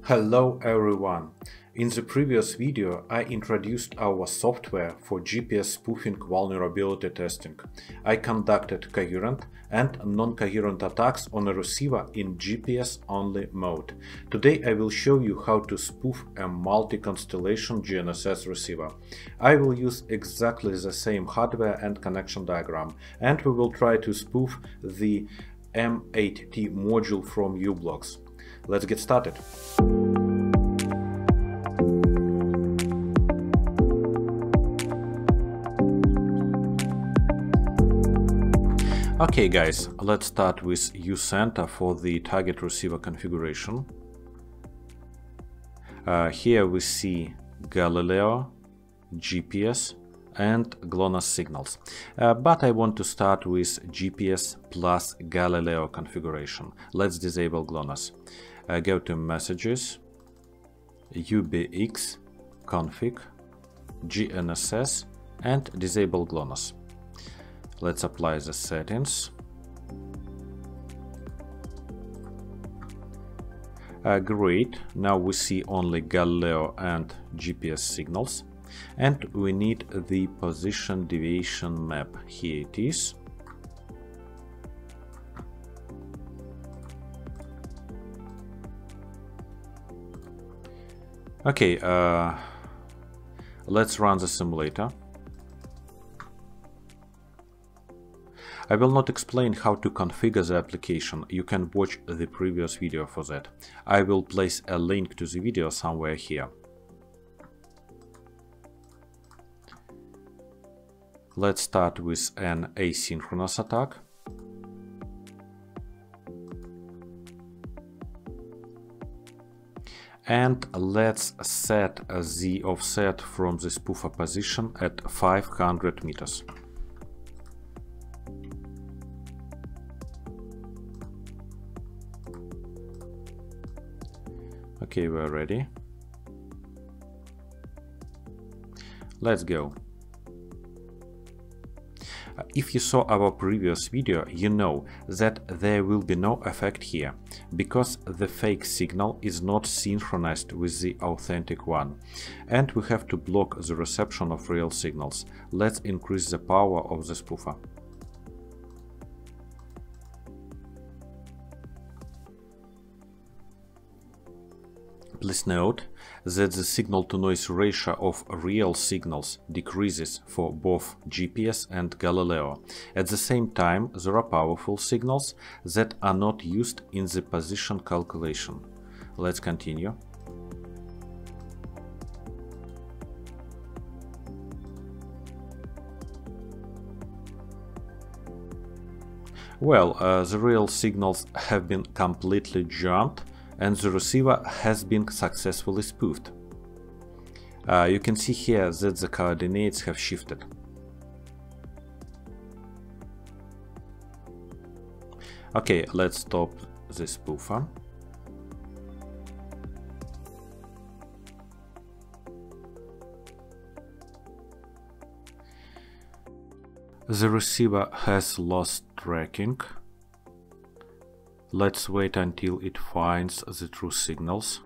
Hello everyone! In the previous video I introduced our software for GPS spoofing vulnerability testing. I conducted coherent and non-coherent attacks on a receiver in GPS-only mode. Today I will show you how to spoof a multi-constellation GNSS receiver. I will use exactly the same hardware and connection diagram, and we will try to spoof the M8T module from u-blox. Let's get started. Okay guys, let's start with uCenter for the target receiver configuration. Here we see Galileo, GPS and GLONASS signals. But I want to start with GPS plus Galileo configuration. Let's disable GLONASS. Go to Messages, UBX, Config, GNSS and disable GLONASS. Let's apply the settings. Great, now we see only Galileo and GPS signals. And we need the position deviation map. Here it is. Okay, let's run the simulator. I will not explain how to configure the application, you can watch the previous video for that. I will place a link to the video somewhere here. Let's start with an asynchronous attack. And let's set the offset from the spoofer position at 500 meters. Okay, we're ready. Let's go. If you saw our previous video, you know that there will be no effect here, because the fake signal is not synchronized with the authentic one, and we have to block the reception of real signals. Let's increase the power of the spoofer. Please note that the signal-to-noise ratio of real signals decreases for both GPS and Galileo. At the same time, there are powerful signals that are not used in the position calculation. Let's continue. Well, the real signals have been completely jumped, and the receiver has been successfully spoofed. You can see here that the coordinates have shifted. Okay, let's stop the spoofer. The receiver has lost tracking. Let's wait until it finds the true signals.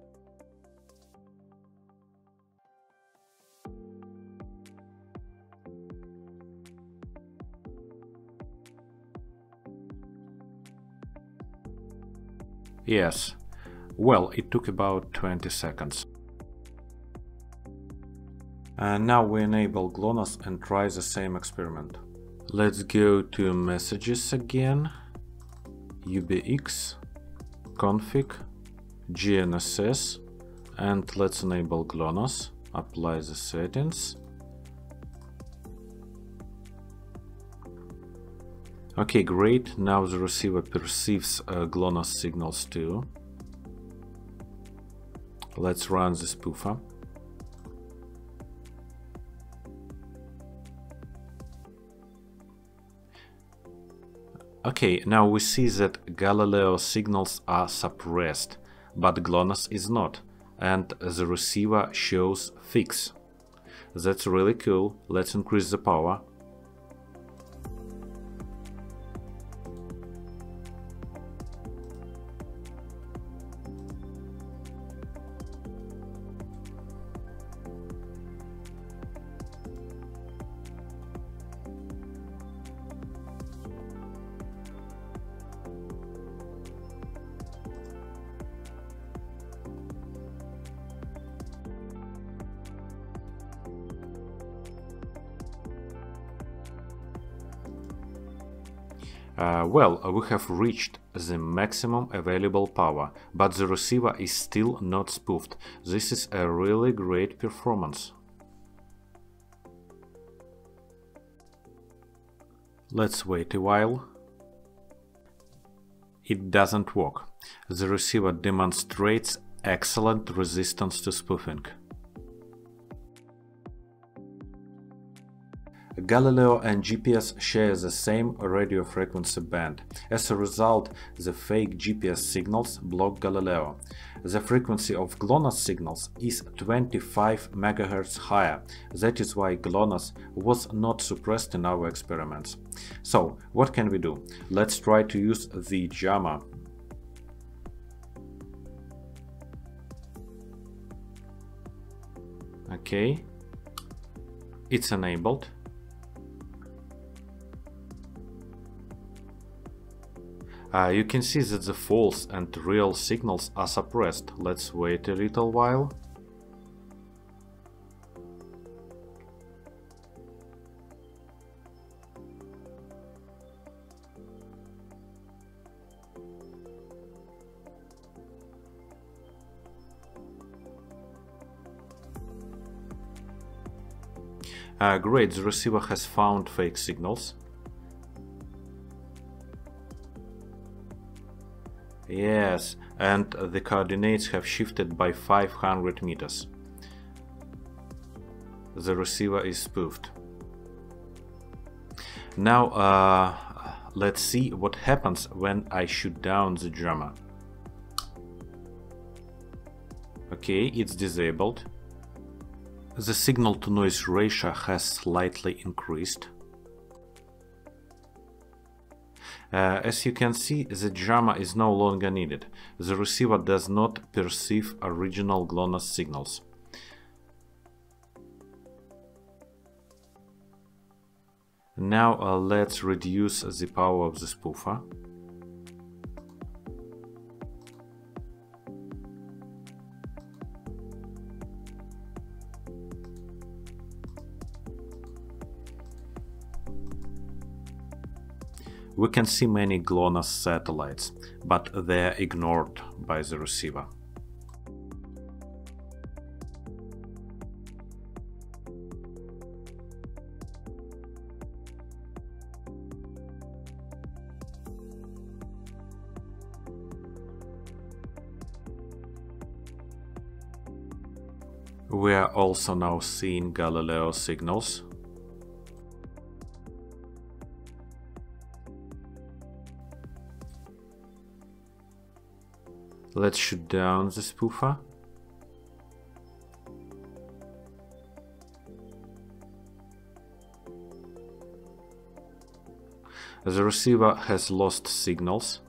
Yes, well, it took about 20 seconds. And now we enable GLONASS and try the same experiment. Let's go to Messages again. UBX, Config, GNSS, and let's enable GLONASS, apply the settings. Okay, great, now the receiver perceives GLONASS signals too. Let's run the spoofer. Okay, now we see that Galileo signals are suppressed, but GLONASS is not, and the receiver shows fix. That's really cool. Let's increase the power. Well, we have reached the maximum available power, but the receiver is still not spoofed. This is a really great performance. Let's wait a while. It doesn't work. The receiver demonstrates excellent resistance to spoofing. Galileo and GPS share the same radio frequency band. As a result, the fake GPS signals block Galileo. The frequency of GLONASS signals is 25 MHz higher. That is why GLONASS was not suppressed in our experiments. So, what can we do? Let's try to use the JAMA. Okay, it's enabled. You can see that the false and real signals are suppressed. Let's wait a little while. Great, the receiver has found fake signals. Yes, and the coordinates have shifted by 500 meters. The receiver is spoofed. Now let's see what happens when I shoot down the JAMA. Okay, it's disabled. The signal-to-noise ratio has slightly increased. As you can see, the JAMA is no longer needed. The receiver does not perceive original GLONASS signals. Now let's reduce the power of the spoofer. We can see many GLONASS satellites, but they are ignored by the receiver. We are also now seeing Galileo signals. Let's shoot down the spoofer. The receiver has lost signals.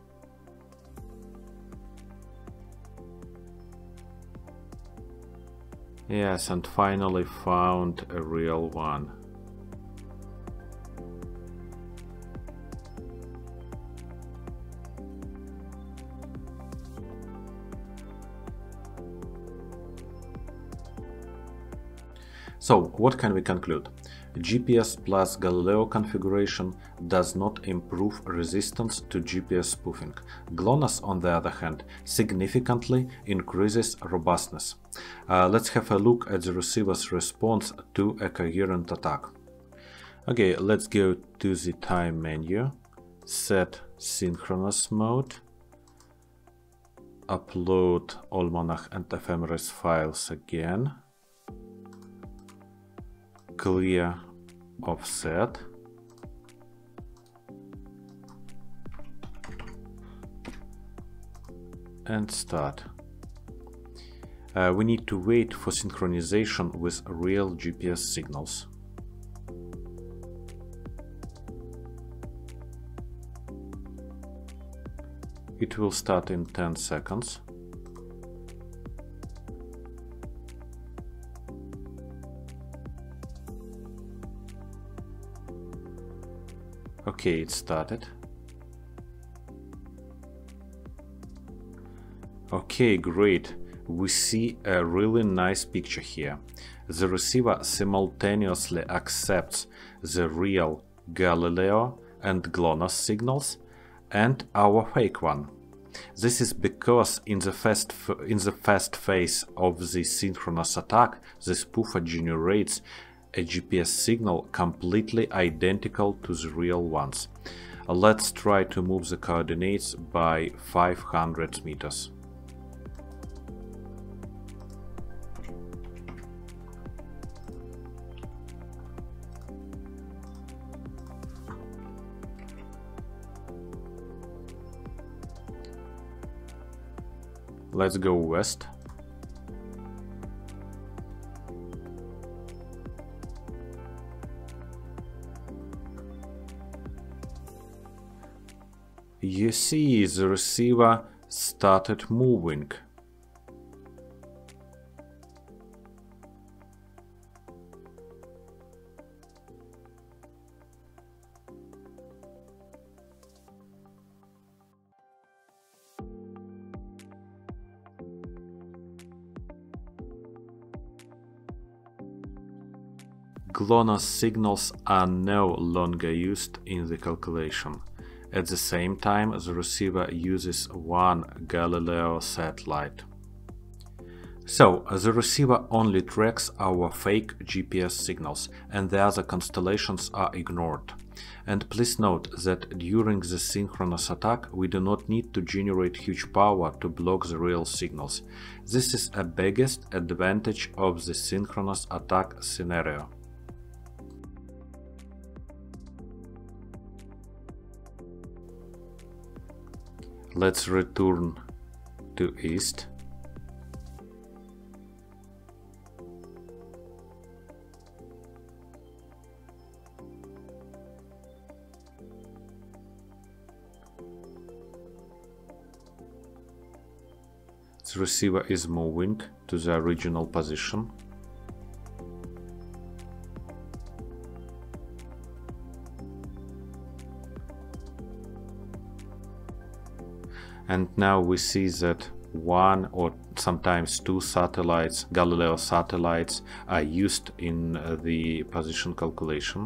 Yes, and finally found a real one. So, what can we conclude? GPS plus Galileo configuration does not improve resistance to GPS spoofing. GLONASS, on the other hand, significantly increases robustness. Let's have a look at the receiver's response to a coherent attack. Okay, let's go to the time menu, set synchronous mode, upload Almanac and Ephemeris files again, clear offset, and start. We need to wait for synchronization with real GPS signals. It will start in 10 seconds. Okay, it started. Okay, great. We see a really nice picture here. The receiver simultaneously accepts the real Galileo and GLONASS signals, and our fake one. This is because in the first phase of the synchronous attack, the spoofer generates a GPS signal completely identical to the real ones. Let's try to move the coordinates by 500 meters. Let's go west. You see, the receiver started moving. GLONASS signals are no longer used in the calculation. At the same time, the receiver uses one Galileo satellite. So, the receiver only tracks our fake GPS signals, and the other constellations are ignored. And please note that during the synchronous attack, we do not need to generate huge power to block the real signals. This is a biggest advantage of the synchronous attack scenario. Let's return to east. The receiver is moving to the original position. And now we see that one or sometimes two satellites, Galileo satellites, are used in the position calculation.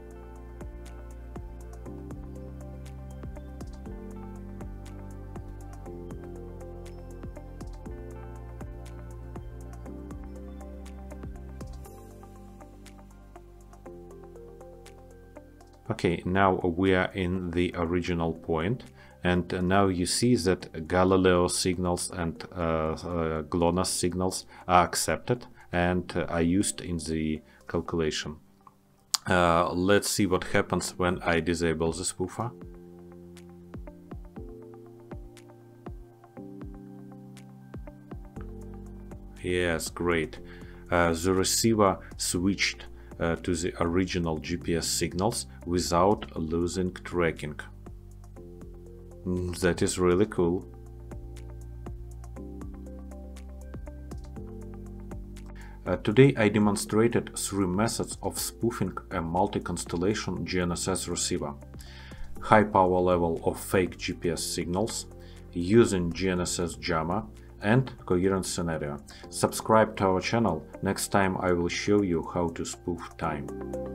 Okay, now we are in the original point. And now you see that Galileo signals and GLONASS signals are accepted and are used in the calculation. Let's see what happens when I disable the spoofer. Yes, great. The receiver switched to the original GPS signals without losing tracking. That is really cool. Today I demonstrated 3 methods of spoofing a multi-constellation GNSS receiver. High power level of fake GPS signals, using GNSS jammer, and coherent scenario. Subscribe to our channel. Next time I will show you how to spoof time.